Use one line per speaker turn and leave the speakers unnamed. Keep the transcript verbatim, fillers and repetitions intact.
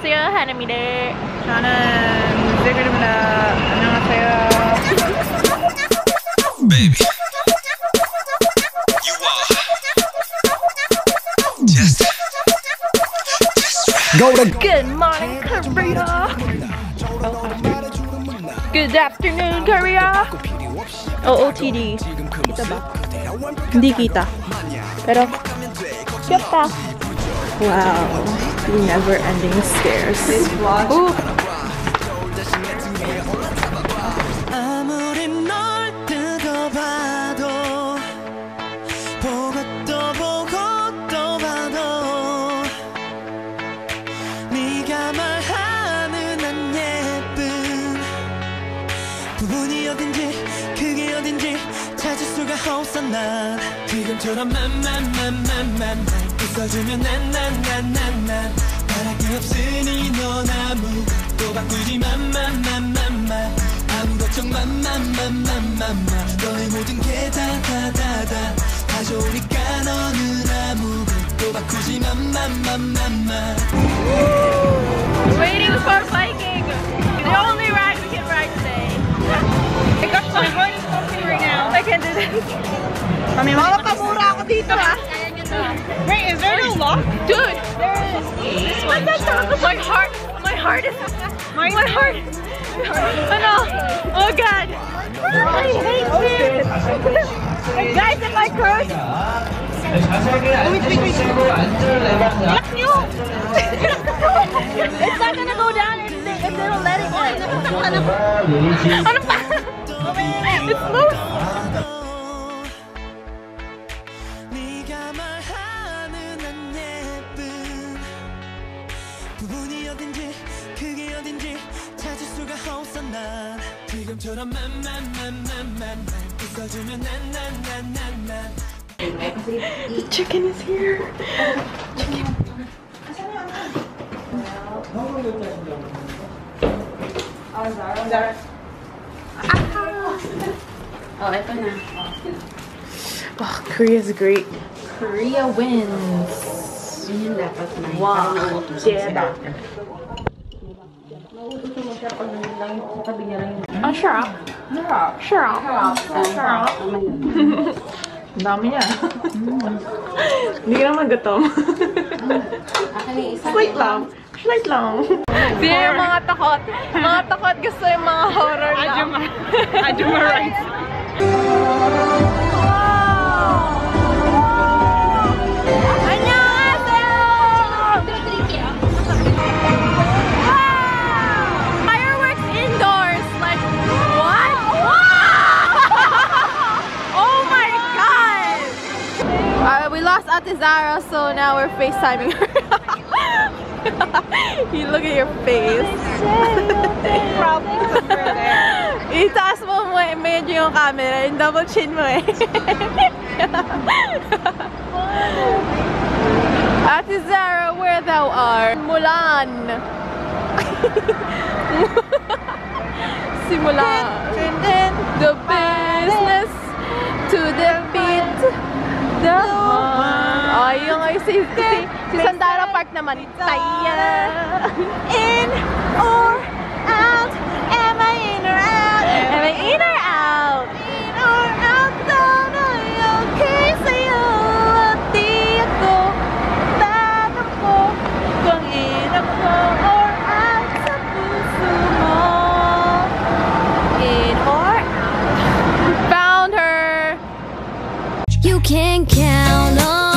안녕하세요, 하나입니다.
저는 즈그룹입니다. 안녕하세요.
Baby, you are just, just
Go to good morning, Korea. Good afternoon, Korea. O O T D. Kita ba? Hindi kita. Pero kyota. Wow, the never-ending stairs.
This vlog.
Ooh.
지금처럼 만만만만만 웃어주면 난난난난난 바랄 게 없으니 넌 아무것도 바꾸지 만만만만만 아무 걱정 만만만만만만 너의 모든 게 다 다 다 다 다 좋으니까 너는 아무것도 바꾸지 만만만만만
Waiting for biking. The only ride we can ride today.
Oh my gosh, my heart is pumping right now.
I can't do this.
Makakamura ako dito ha. Wait, is there no lock?
Dude, there is. This one. My heart, my heart is, my, my heart. Oh no! Oh God! I hate it. Guys, if I curse, wait, wait, wait. Lock you. It's not gonna go down if they, if they don't let it. Ano pa? It's loose. The chicken is here. Chicken.
Oh, ito na.
Oh, Korea's great.
Korea wins. Yun yung dapat na.
Wow. Yeah. Oh, sure. Sure. Sure. Ang dami niya. Hindi ka naman gutom. Slight lang. Slight lang. Hindi yung mga takot. Mga takot gusto yung mga horror lang.
Ajuma. Ajuma rides.
Ate Zara, so now we're FaceTiming her. You look at your face. Itaas mo mo medyo yung camera, yung double chin mo eh. Ate Zara, where thou art? Mulan. Simula. The business to the beat. The oh, yung si, si, si Sandara Park naman. Taya. In or out? Am I in or out? Am I in or out? In or out? Down ay okay sa'yo. At di ako tatakbo kung in ako or out sa puso mo. In or out? Found her.
You can count on